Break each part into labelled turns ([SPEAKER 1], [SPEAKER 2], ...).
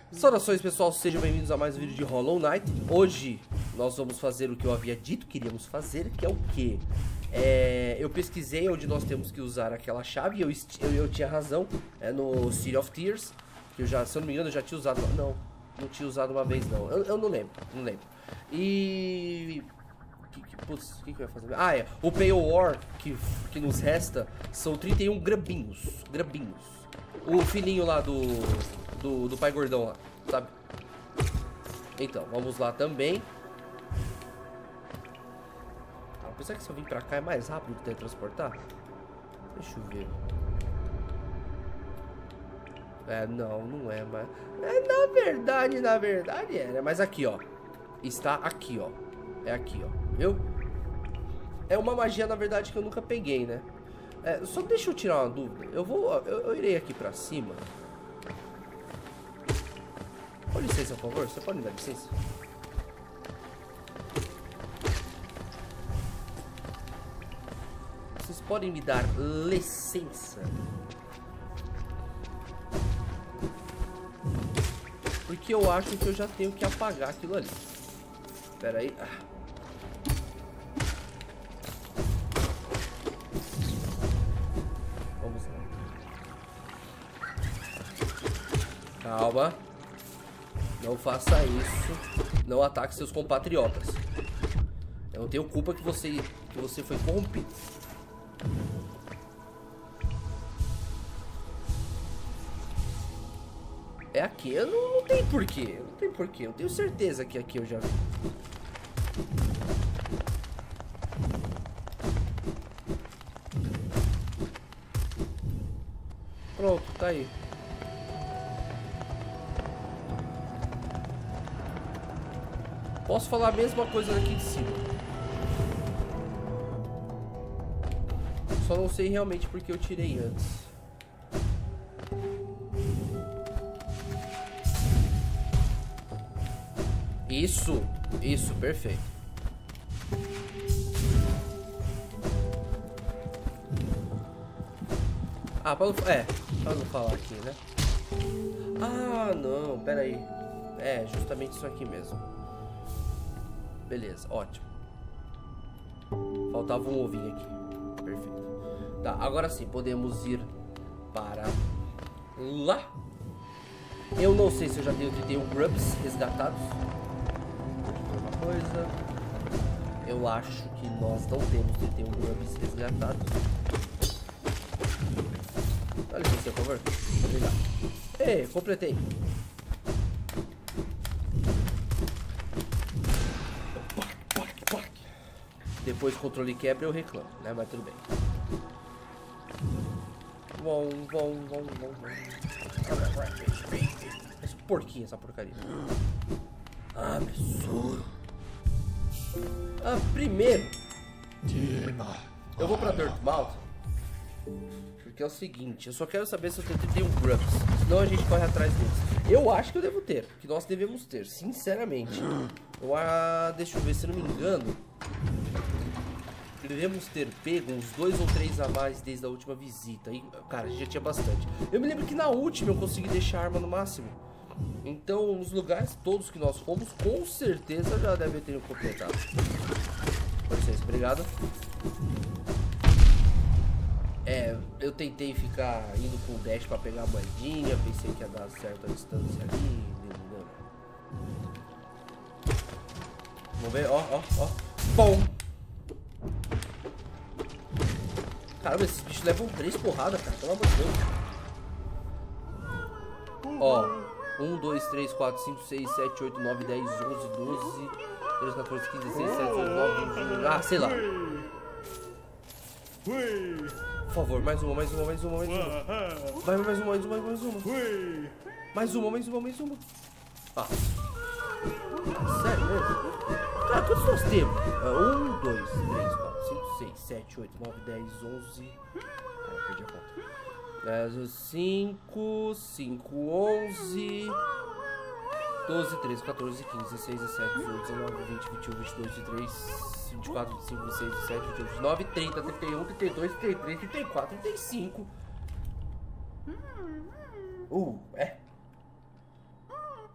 [SPEAKER 1] Saudações, pessoal, sejam bem-vindos a mais um vídeo de Hollow Knight. Hoje nós vamos fazer o que eu havia dito que iríamos fazer, que é o quê? Eu pesquisei onde nós temos que usar aquela chave e eu tinha razão, no City of Tears, que eu já, se eu não me engano, eu já tinha usado, não tinha usado uma vez não, eu não lembro, E... Putz, o que eu ia fazer? O Pale Ore que nos resta são 31 grabinhos. O filhinho lá do pai gordão lá, sabe? Então, vamos lá também. Apesar que se eu vir pra cá é mais rápido que teletransportar. Deixa eu ver. Não é mais. Na verdade é, né? Mas aqui, ó. Está aqui, ó. É aqui, ó. Viu? É uma magia, na verdade, que eu nunca peguei, né? Só deixa eu tirar uma dúvida. Eu irei aqui pra cima. Com licença, por favor. Você pode me dar licença? Vocês podem me dar licença? Porque eu acho que eu já tenho que apagar aquilo ali. Espera aí. Vamos lá. Calma. Não faça isso. Não ataque seus compatriotas. Eu não tenho culpa que você foi corrompido. É aqui, não tem porquê. Eu tenho certeza que aqui eu já vi. Pronto, tá aí. Posso falar a mesma coisa daqui de cima. Só não sei realmente porque eu tirei antes. Isso, perfeito. Pra não falar aqui, né? Não, pera aí. Justamente isso aqui mesmo. Beleza, ótimo. Faltava um ovinho aqui. Perfeito. Tá, agora sim, podemos ir para lá. Eu não sei se eu já tenho 31 grubs resgatados. Coisa. Eu acho que nós não temos 31 grubs resgatados. Dá licença, por favor. Obrigado. Completei. Depois o controle quebra eu reclamo, né? Mas tudo bem. Esse porquinho, essa porcaria. Absurdo. Primeiro eu vou pra Dirtmouth, porque é o seguinte, eu só quero saber se eu tenho 31 grubs, senão a gente corre atrás deles. Eu acho que eu devo ter, que nós devemos ter, sinceramente. Deixa eu ver, se eu não me engano, devemos ter pego uns 2 ou 3 a mais desde a última visita. E, cara, a gente já tinha bastante. Eu me lembro que na última eu consegui deixar a arma no máximo. Então, os lugares todos que nós fomos, com certeza já devem ter completado. Com licença, obrigado. Eu tentei ficar indo com o dash pra pegar a moedinha, pensei que ia dar certo a distância ali. Vamos ver, ó. Bom. Caramba, esses bichos levam 3 porradas, cara, pelo amor de Deus. Ó. 1, 2, 3, 4, 5, 6, 7, 8, 9, 10, 11, 12, 13, 14, 15, 16, 17, 18, 19, 20, sei lá. Por favor, mais uma. Mais uma. Sério mesmo? Cara, quantos nós temos? 1, 2, 3, 4, 5, 6, 7, 8, 9, 10, 11... perdi a conta. 5, 11, 12, 13, 14, 15, 16, 17, 18, 19, 20, 21, 22, 23, 24, 25, 26, 27, 28, 29, 30, 31, 32, 33, 34, 35.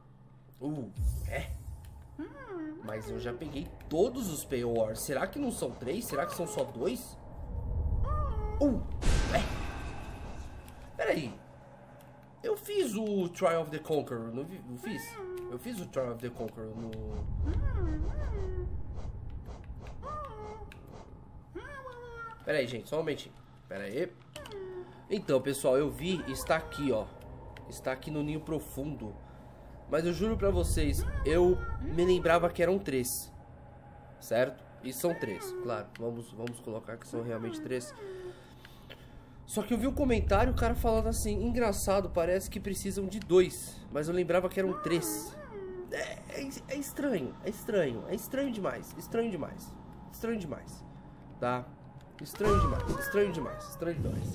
[SPEAKER 1] É. Mas eu já peguei todos os Paywars. Será que não são 3? Será que são só 2? É. Peraí. Eu fiz o Trial of the Conqueror, não fiz? Eu fiz o Trial of the Conqueror no... Pera aí, gente, só um momentinho. Pera aí. Então, pessoal, eu vi, está aqui, ó. Está aqui no Ninho Profundo. Mas eu juro pra vocês, eu me lembrava que eram 3. Certo? E são 3, claro. Vamos colocar que são realmente 3. Só que eu vi um comentário, o cara falando assim, engraçado, parece que precisam de 2. Mas eu lembrava que eram 3. É estranho, é estranho. É estranho demais, estranho demais. Estranho demais, tá? Estranho demais, estranho demais, estranho demais.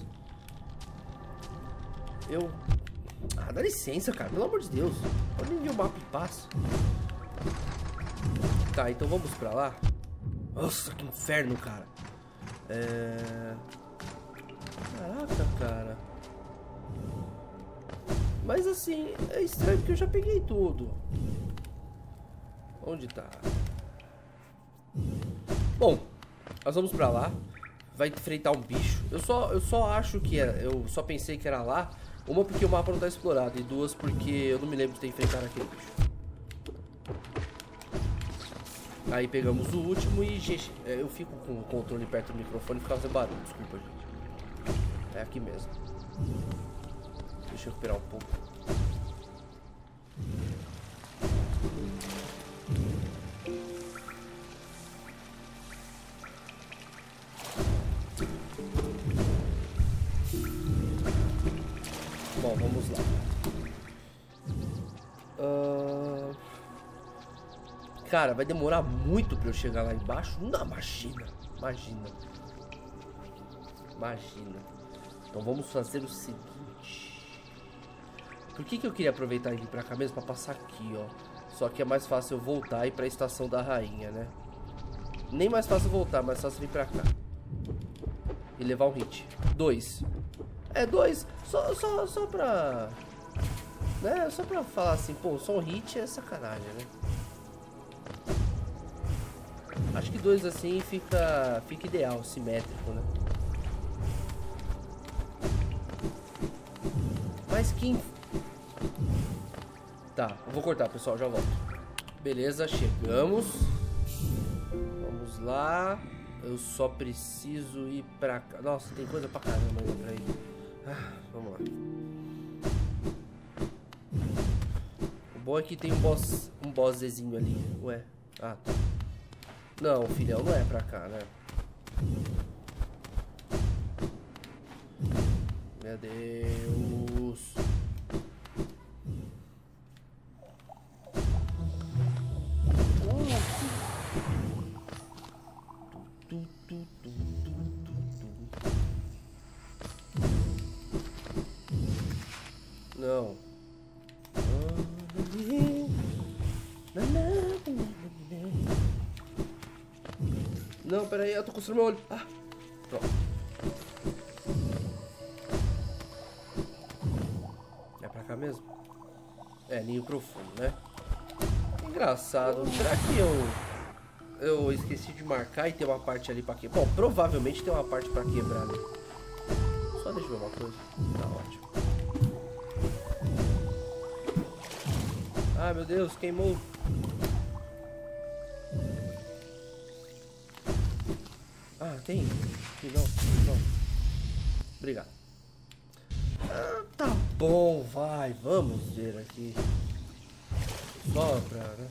[SPEAKER 1] Dá licença, cara, pelo amor de Deus. Olha onde o mapa passa. Tá, então vamos pra lá. Nossa, que inferno, cara. Caraca, cara. Mas assim, é estranho porque eu já peguei tudo. Onde tá? Bom, nós vamos pra lá. Vai enfrentar um bicho. Eu só acho que era. Eu só pensei que era lá. Uma porque o mapa não tá explorado. E duas porque eu não me lembro de ter enfrentado aquele bicho. Aí pegamos o último e, gente, eu fico com o controle perto do microfone e fica fazendo barulho. Desculpa, gente. É aqui mesmo. Deixa eu recuperar um pouco. Bom, vamos lá. Cara, vai demorar muito pra eu chegar lá embaixo? Não, imagina. Então vamos fazer o seguinte. Por que eu queria aproveitar e vir pra cá mesmo? Pra passar aqui, ó. Só que é mais fácil eu voltar e ir pra estação da rainha, né? Nem mais fácil voltar, mais fácil vir pra cá. E levar um hit. 2. 2. Só pra... né? Só pra falar assim, pô, só um hit é sacanagem, né? Acho que 2 assim fica ideal, simétrico, né? Mas que... Tá, eu vou cortar, pessoal, já volto. Beleza, chegamos. Vamos lá. Eu só preciso ir pra cá. Nossa, tem coisa pra caramba ainda pra ir. Vamos lá. O bom é que tem um bosszinho ali. Ué, tá. Não, filhão, não é pra cá, né? Meu Deus. Não. Não, peraí, eu tô construindo meu olho. Pronto. É pra cá mesmo? É, ninho profundo, né? Engraçado. Será que eu esqueci de marcar e tem uma parte ali pra quebrar? Bom, provavelmente tem uma parte pra quebrar ali. Só deixa eu ver uma coisa. Tá ótimo. Ai, meu Deus, queimou. Tem? Não. Obrigado. Tá bom, vai. Vamos ver aqui. Só pra, né?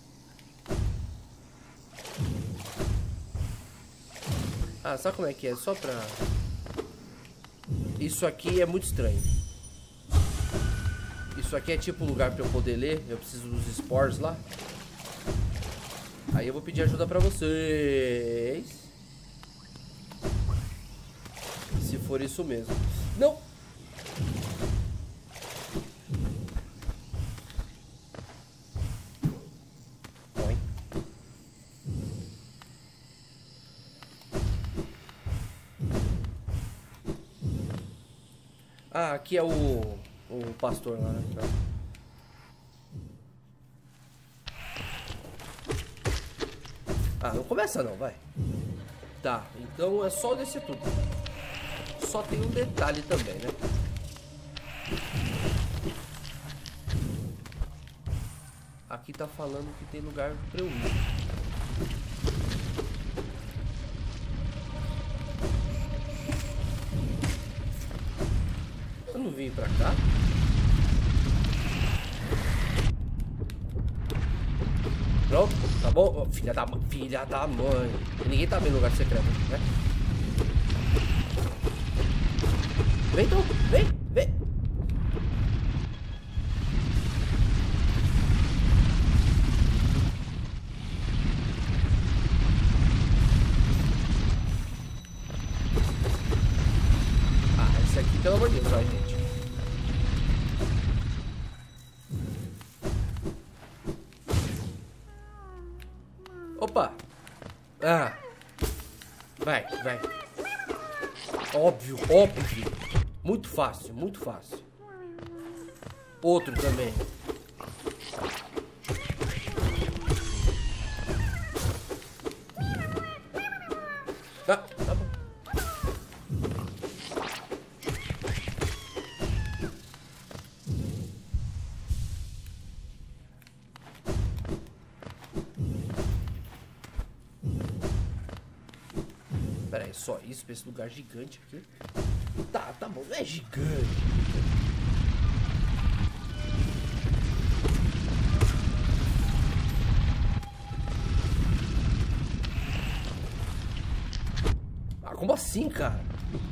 [SPEAKER 1] Sabe como é que é? Só pra... Isso aqui é muito estranho. Isso aqui é tipo um lugar pra eu poder ler. Eu preciso dos spores lá. Aí eu vou pedir ajuda pra vocês. Se for isso mesmo. Não! Oi. Aqui é o pastor lá, né? Ah, não começa não, vai. Tá, então é só descer tudo. Só tem um detalhe também, né? Aqui tá falando que tem lugar pra eu ir. Eu não vim pra cá? Pronto, tá bom? Filha da mãe. Ninguém tá vendo lugar secreto, né? Vem então, vem. Ah, esse aqui, pelo amor de Deus, vai, gente. Opa! Ah! Vai. Óbvio. Muito fácil. Outro também. Ah, tá bom. Pera aí, só isso pra esse lugar gigante aqui? Tá bom, não é gigante. Ah, como assim, cara?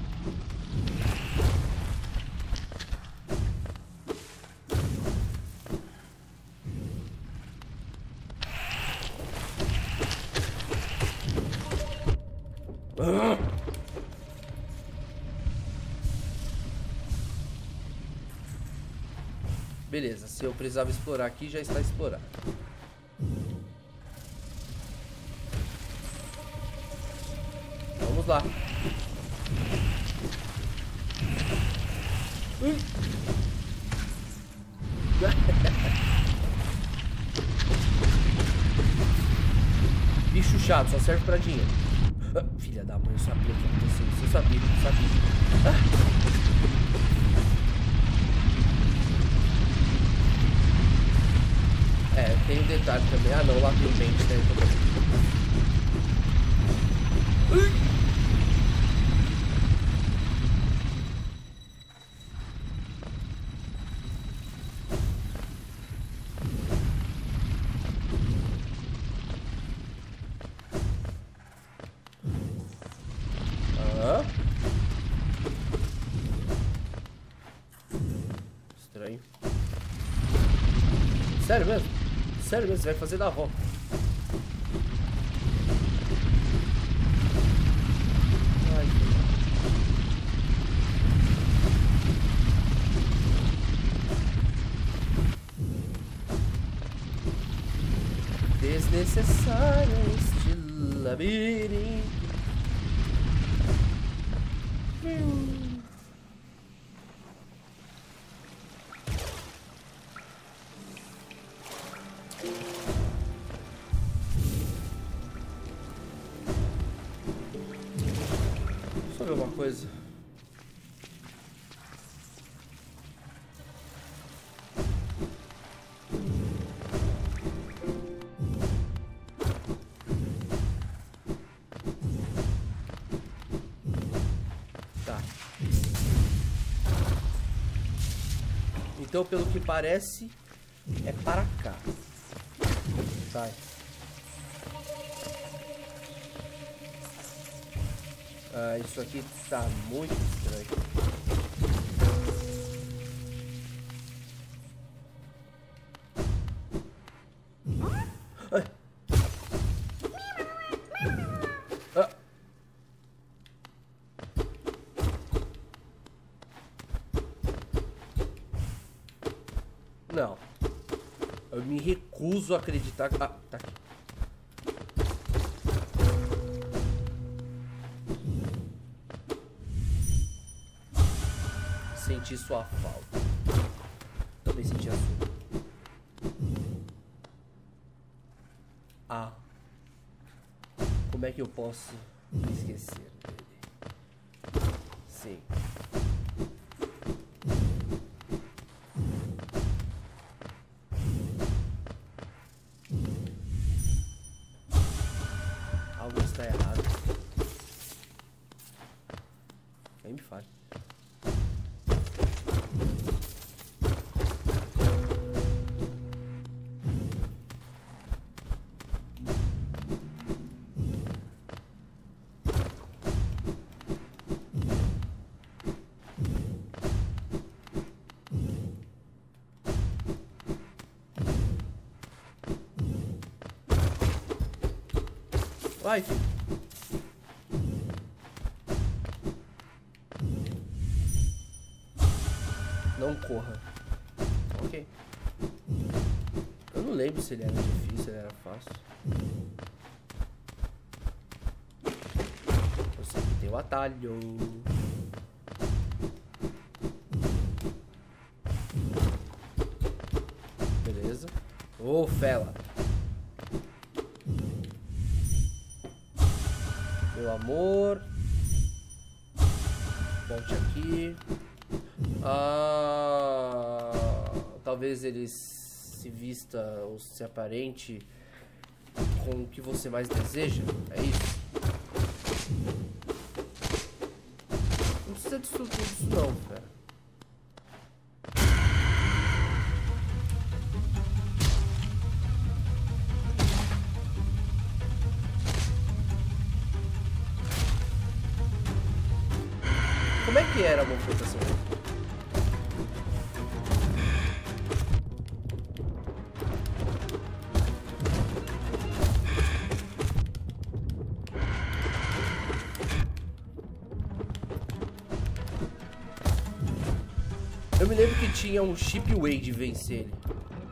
[SPEAKER 1] Beleza, se eu precisava explorar aqui, já está explorado. Vamos lá. Bicho chato, só serve pra dinheiro. Filha da mãe, eu sabia que ia acontecer isso. Eu sabia. É, tem um detalhe também. Ah não, lá tem mente, né? Estranho. Sério mesmo? Sério mesmo, você vai fazer da avó. Ai, desnecessário este labirinto. Deixa eu ver uma coisa. Tá. Então, pelo que parece, é para cá. Sai. Ah, isso aqui tá muito estranho. Ai. Ah. Não. Eu me recuso a acreditar. Ah, tá aqui. Senti sua falta. Também senti a sua. Ah. como é que eu posso esquecer dele? Sim. Algo está errado. Nem me fale. Vai, filho. Não corra. Ok. Eu não lembro se ele era difícil, se ele era fácil. Eu sei que tem o atalho. Beleza. Ô, fela. Meu amor. Volte aqui. Talvez ele se vista ou se aparente com o que você mais deseja. É isso? Não precisa disso tudo isso não, cara. Como é que era a movimentação? Eu me lembro que tinha um chip way de vencer ele.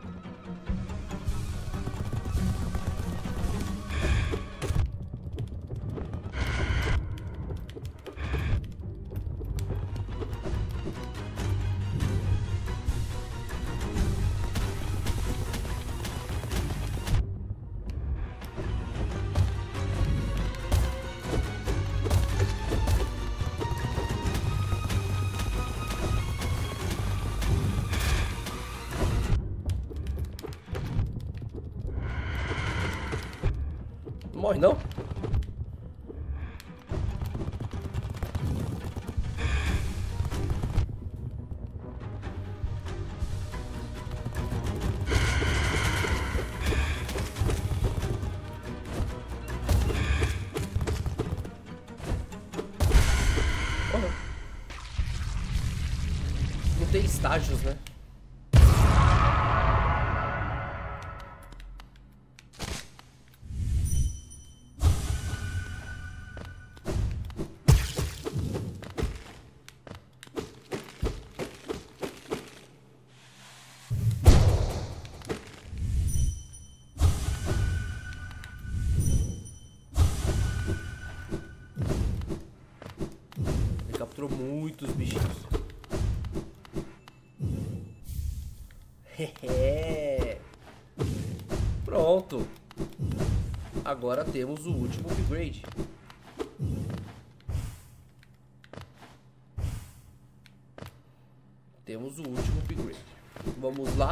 [SPEAKER 1] Não morre não? Não tem estágios, né? Ele capturou muitos bichinhos. Pronto. Agora temos o último upgrade. Temos o último upgrade. Vamos lá.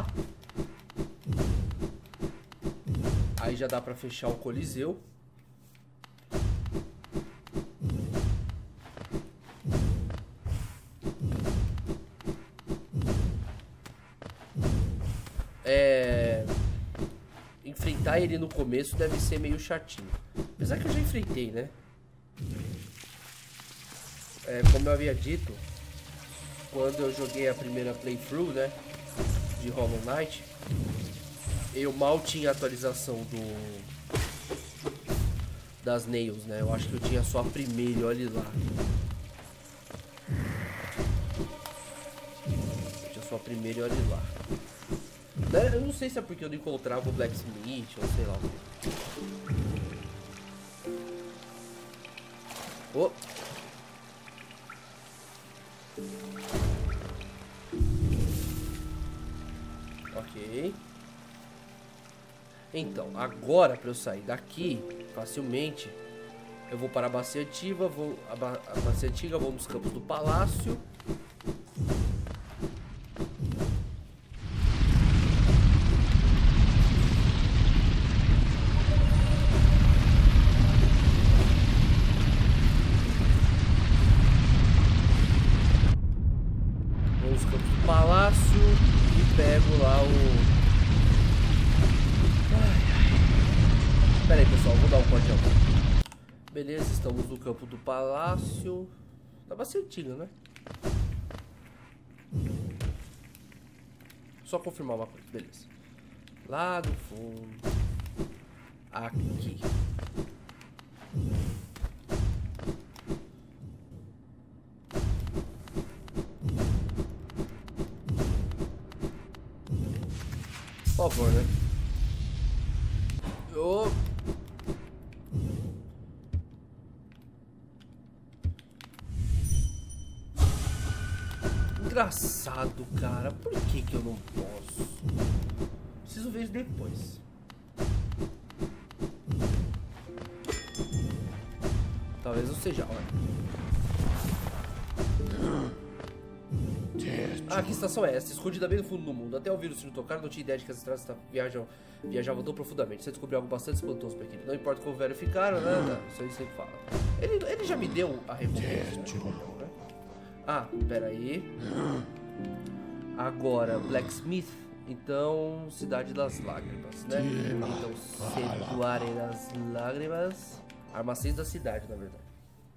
[SPEAKER 1] Aí já dá pra fechar o Coliseu. Enfrentar ele no começo deve ser meio chatinho. Apesar que eu já enfrentei, né? Como eu havia dito, quando eu joguei a primeira playthrough, né? De Hollow Knight, eu mal tinha atualização das Nails, né? Eu acho que eu tinha só a primeira, olha lá. Eu tinha só a primeira e olha lá. Eu não sei se é porque eu não encontrava o Blacksmith ou sei lá o que. Oh. Ok. Então, agora para eu sair daqui facilmente, Eu vou para a bacia antiga, a bacia antiga, vou nos campos do palácio. Vou nos campos do palácio e pego lá o... Pera aí, pessoal, vou dar um código. Beleza, estamos no campo do palácio. Da bacia antiga, né? Só confirmar uma coisa, beleza. Lá do fundo. Aqui. Por favor, né? Engraçado, cara. Por que eu não posso? Preciso ver isso depois. Talvez não seja. Olha. Ah, que estação é essa? Escondida bem no fundo do mundo. Até ouvir o sino tocar, não tinha ideia de que as estradas viajavam tão profundamente. Você descobriu algo bastante espantoso pra equipe. Não importa como velho ficaram, né? Não, isso aí sempre fala. Ele já me deu a recompensa, né? Ah, peraí. Agora, Blacksmith. Então, Cidade das Lágrimas, né? Então, Ceduare das Lágrimas. Armazéns da cidade, na verdade.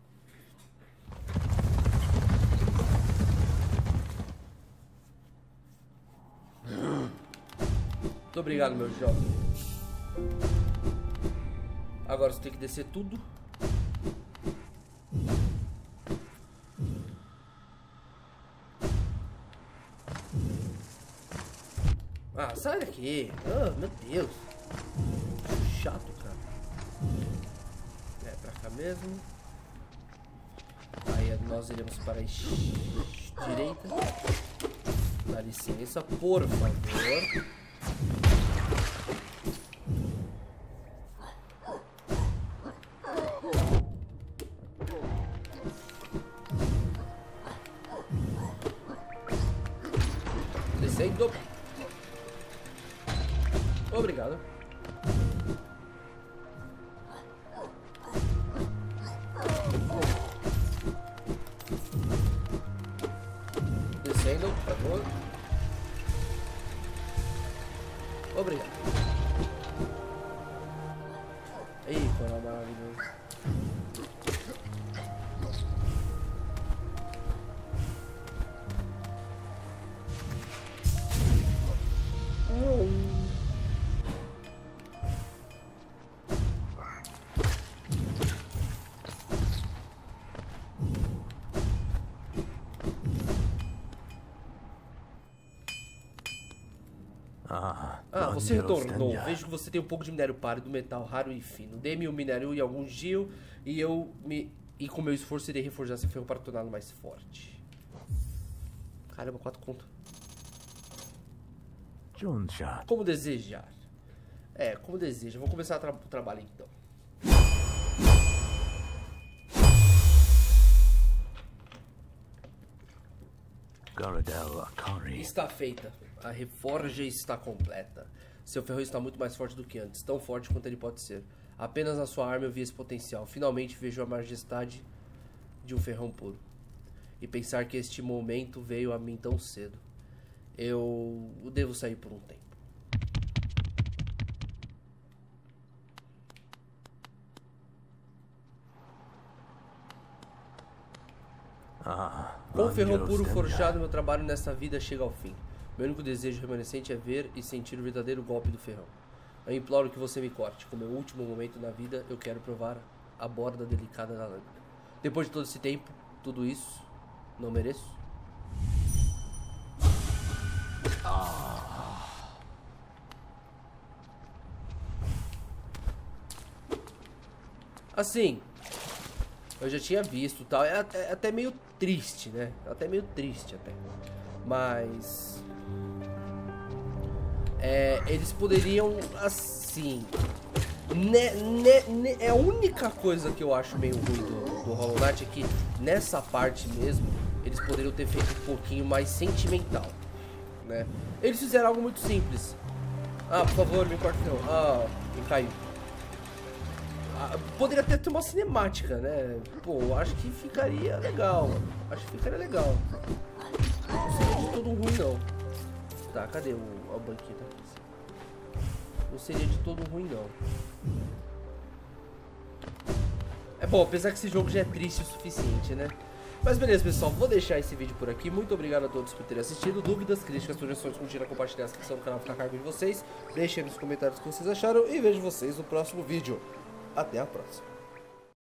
[SPEAKER 1] Muito obrigado, meu jovem. Agora você tem que descer tudo. Ah, sai daqui. Ah, meu Deus. Chato, cara. É, pra cá mesmo. Aí nós iremos para a direita. Dá licença, por favor. Descendo. Obrigado. Descendo, por favor. Obrigado. Ih, foi maravilhoso. Ah, você retornou. Vejo que você tem um pouco de minério pálido, metal raro e fino. Dê-me o minério e algum gil e com meu esforço irei reforjar esse ferro para torná-lo mais forte. Caramba, 4 conto. Como desejar. É, como deseja. Vou começar o trabalho então. Está feita. A reforja está completa. Seu ferrão está muito mais forte do que antes. Tão forte quanto ele pode ser. Apenas na sua arma eu vi esse potencial. Finalmente vejo a majestade de um ferrão puro. E pensar que este momento veio a mim tão cedo. Eu devo sair por um tempo. Com o ferrão puro forjado, meu trabalho nesta vida chega ao fim. Meu único desejo remanescente é ver e sentir o verdadeiro golpe do ferrão. Eu imploro que você me corte. Com meu último momento na vida, eu quero provar a borda delicada da lâmina. Depois de todo esse tempo, tudo isso, não mereço? Assim, eu já tinha visto tal. É até meio triste, né? Até meio triste até. Mas eles poderiam, assim, É a única coisa que eu acho meio ruim do Hollow Knight é que nessa parte mesmo eles poderiam ter feito um pouquinho mais sentimental, né? Eles fizeram algo muito simples. Ah, por favor, me corta não. Ah, quem caiu? Poderia até ter uma cinemática, né? Pô, acho que ficaria legal. Acho que ficaria legal. Não seria de todo ruim, não. Tá, cadê o banquinho? Não seria de todo ruim, não. É bom, apesar que esse jogo já é triste o suficiente, né? Mas beleza, pessoal, vou deixar esse vídeo por aqui. Muito obrigado a todos por terem assistido. Dúvidas, críticas, sugestões, curtir, compartilhar, se inscrevam no canal, fica a cargo de vocês. Deixem nos comentários o que vocês acharam e vejo vocês no próximo vídeo. Até a próxima.